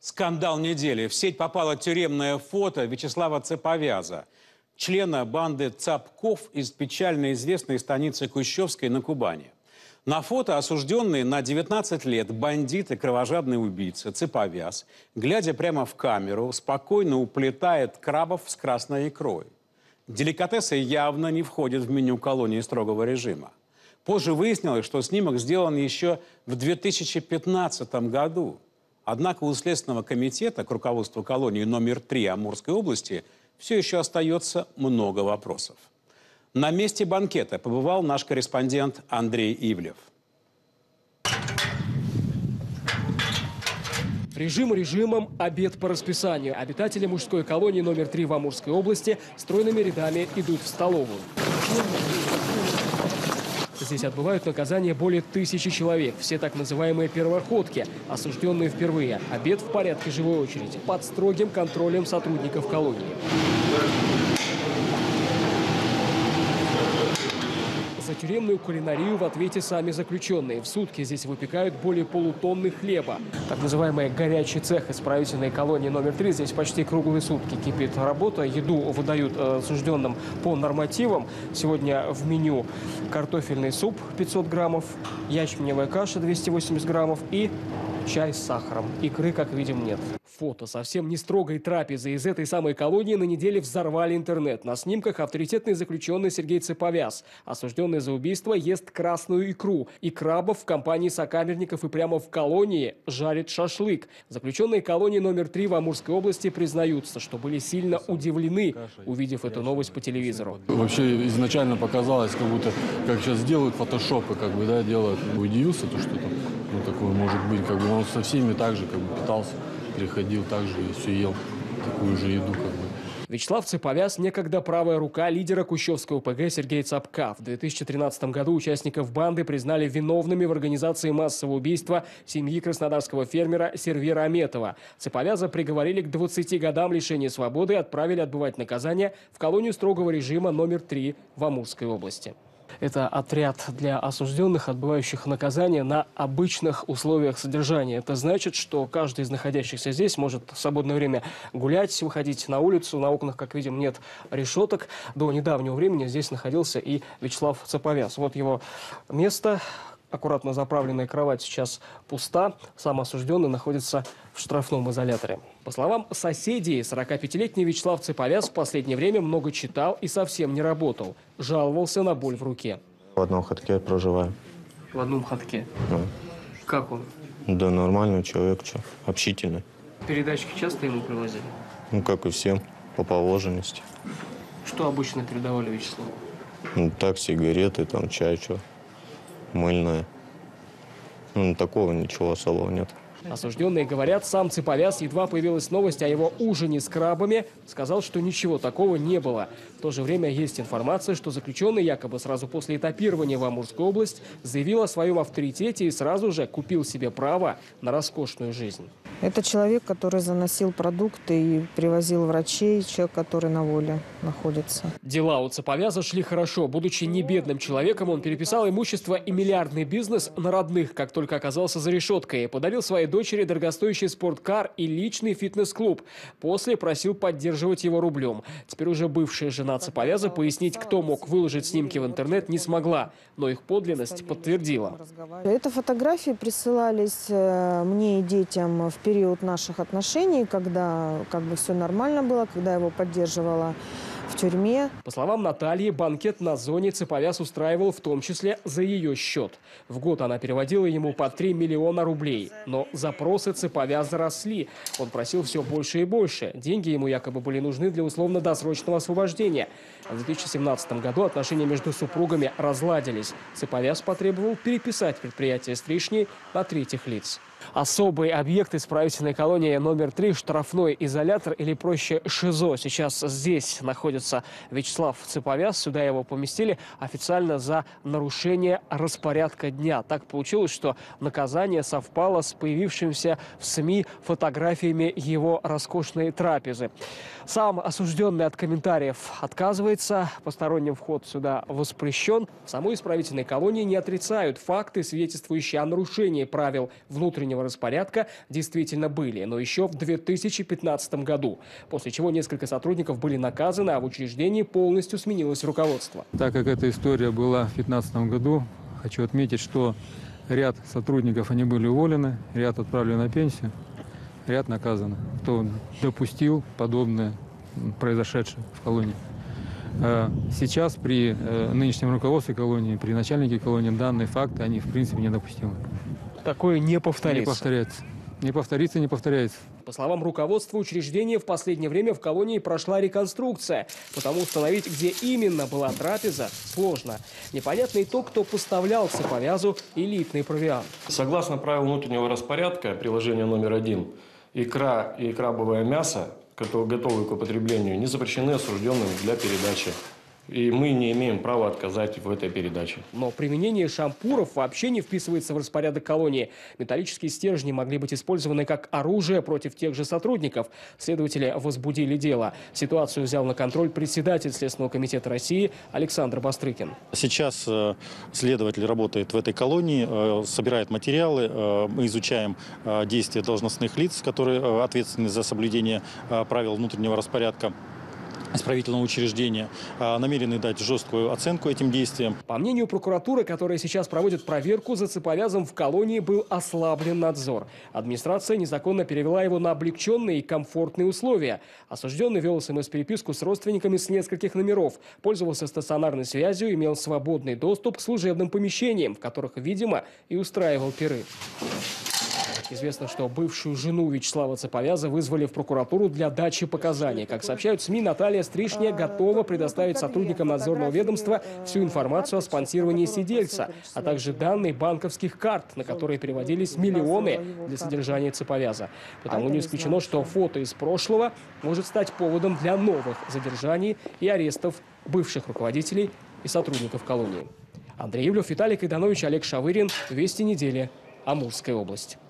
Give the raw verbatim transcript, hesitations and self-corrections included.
Скандал недели. В сеть попало тюремное фото Вячеслава Цеповяза, члена банды Цапков из печально известной станицы Кущевской на Кубани. На фото осужденный на девятнадцать лет бандит и кровожадный убийца Цеповяз, глядя прямо в камеру, спокойно уплетает крабов с красной икрой. Деликатесы явно не входят в меню колонии строгого режима. Позже выяснилось, что снимок сделан еще в две тысячи пятнадцатом году. Однако у Следственного комитета к руководству колонии номер три Амурской области все еще остается много вопросов. На месте банкета побывал наш корреспондент Андрей Ивлев. Режим режимом, обед по расписанию. Обитатели мужской колонии номер три в Амурской области стройными рядами идут в столовую. Здесь отбывают наказание более тысячи человек. Все так называемые первоходки, осужденные впервые. Обед в порядке живой очереди, под строгим контролем сотрудников колонии. За тюремную кулинарию в ответе сами заключенные. В сутки здесь выпекают более полутонны хлеба. Так называемый горячий цех исправительной колонии номер три. Здесь почти круглые сутки кипит работа. Еду выдают э, осужденным по нормативам. Сегодня в меню картофельный суп пятьсот граммов, ячменевая каша двести восемьдесят граммов и чай с сахаром. Икры, как видим, нет. Фото совсем не строгой трапезы из этой самой колонии на неделе взорвали интернет. На снимках авторитетный заключенный Сергей Цеповяз, осужденный за убийство, ест красную икру и крабов в компании сокамерников и прямо в колонии жарит шашлык. Заключенные колонии номер три в Амурской области признаются, что были сильно удивлены, увидев эту новость по телевизору. Вообще изначально показалось, как будто, как сейчас делают фотошопы, как бы, да, делают. Удивился, то, что там, ну, такое может быть, как бы он со всеми так же, как бы, питался. Приходил также и все ел, такую же еду, как бы. Вячеслав Цеповяз – некогда правая рука лидера Кущевского ОПГ Сергея Цапка. В две тысячи тринадцатом году участников банды признали виновными в организации массового убийства семьи краснодарского фермера Сервера Аметова. Цеповяза приговорили к двадцати годам лишения свободы и отправили отбывать наказание в колонию строгого режима номер три в Амурской области. Это отряд для осужденных, отбывающих наказание на обычных условиях содержания. Это значит, что каждый из находящихся здесь может в свободное время гулять, выходить на улицу. На окнах, как видим, нет решеток. До недавнего времени здесь находился и Вячеслав Цеповяз. Вот его место. Аккуратно заправленная кровать сейчас пуста. Сам осужденный находится в штрафном изоляторе. По словам соседей, сорокапятилетний Вячеслав Цеповяз в последнее время много читал и совсем не работал. Жаловался на боль в руке. В одном ходке проживаю. В одном ходке? Да. Как он? Да нормальный человек, что, общительный. Передачки часто ему привозили? Ну, как и всем, по положенности. Что обычно передавали Вячеславу? Ну, так, сигареты, там, чай, что, мыльное. Ну, такого ничего особого нет. Осужденные говорят, сам Цеповяз, едва появилась новость о его ужине с крабами, сказал, что ничего такого не было. В то же время есть информация, что заключенный якобы сразу после этапирования в Амурскую область заявил о своем авторитете и сразу же купил себе право на роскошную жизнь. Это человек, который заносил продукты и привозил врачей, человек, который на воле находится. Дела у Цеповяза шли хорошо. Будучи не бедным человеком, он переписал имущество и миллиардный бизнес на родных, как только оказался за решеткой. Подарил своей дочери дорогостоящий спорткар и личный фитнес-клуб. После просил поддерживать его рублем. Теперь уже бывшая жена Цеповяза пояснить, кто мог выложить снимки в интернет, не смогла. Но их подлинность подтвердила. Это фотографии присылались мне и детям в период наших отношений, когда как бы все нормально было, когда я его поддерживала в тюрьме. По словам Натальи, банкет на зоне Цеповяз устраивал в том числе за ее счет. В год она переводила ему по три миллиона рублей. Но запросы Цеповяза росли. Он просил все больше и больше. Деньги ему якобы были нужны для условно-досрочного освобождения. В две тысячи семнадцатом году отношения между супругами разладились. Цеповяз потребовал переписать предприятие Стришни на третьих лиц. Особый объект исправительной колонии номер три – штрафной изолятор, или проще ШИЗО. Сейчас здесь находится Вячеслав Цеповяз. Сюда его поместили официально за нарушение распорядка дня. Так получилось, что наказание совпало с появившимися в СМИ фотографиями его роскошной трапезы. Сам осужденный от комментариев отказывается. Посторонним вход сюда воспрещен. В самой исправительной колонии не отрицают факты, свидетельствующие о нарушении правил внутреннего внутреннего распорядка действительно были, но еще в две тысячи пятнадцатом году, после чего несколько сотрудников были наказаны, а в учреждении полностью сменилось руководство. Так как эта история была в две тысячи пятнадцатом году, хочу отметить, что ряд сотрудников они были уволены, ряд отправлены на пенсию, ряд наказаны, кто допустил подобное произошедшее в колонии. Сейчас при нынешнем руководстве колонии, при начальнике колонии данные факты, они в принципе недопустимы. Такое не повторится. Не повторяется. Не повторится, не повторяется. По словам руководства учреждения, в последнее время в колонии прошла реконструкция, потому установить, где именно была трапеза, сложно. Непонятно и то, кто поставлял к цеповязу элитный провиант. Согласно правилам внутреннего распорядка, приложение номер один, икра и крабовое мясо, которые готовы к употреблению, не запрещены осужденным для передачи. И мы не имеем права отказать в этой передаче. Но применение шампуров вообще не вписывается в распорядок колонии. Металлические стержни могли быть использованы как оружие против тех же сотрудников. Следователи возбудили дело. Ситуацию взял на контроль председатель Следственного комитета России Александр Бастрыкин. Сейчас следователь работает в этой колонии, собирает материалы. Мы изучаем действия должностных лиц, которые ответственны за соблюдение правил внутреннего распорядка исправительного учреждения, намерены дать жесткую оценку этим действиям. По мнению прокуратуры, которая сейчас проводит проверку, за цеповязом в колонии был ослаблен надзор. Администрация незаконно перевела его на облегченные и комфортные условия. Осужденный вел СМС-переписку с родственниками с нескольких номеров, пользовался стационарной связью, имел свободный доступ к служебным помещениям, в которых, видимо, и устраивал пиры. Известно, что бывшую жену Вячеслава Цеповяза вызвали в прокуратуру для дачи показаний. Как сообщают СМИ, Наталья Стришня готова предоставить сотрудникам надзорного ведомства всю информацию о спонсировании сидельца, а также данные банковских карт, на которые переводились миллионы для содержания Цеповяза. Потому не исключено, что фото из прошлого может стать поводом для новых задержаний и арестов бывших руководителей и сотрудников колонии. Андрей Ивлев, Виталий Кайданович, Олег Шавырин. Вести недели. Амурская область.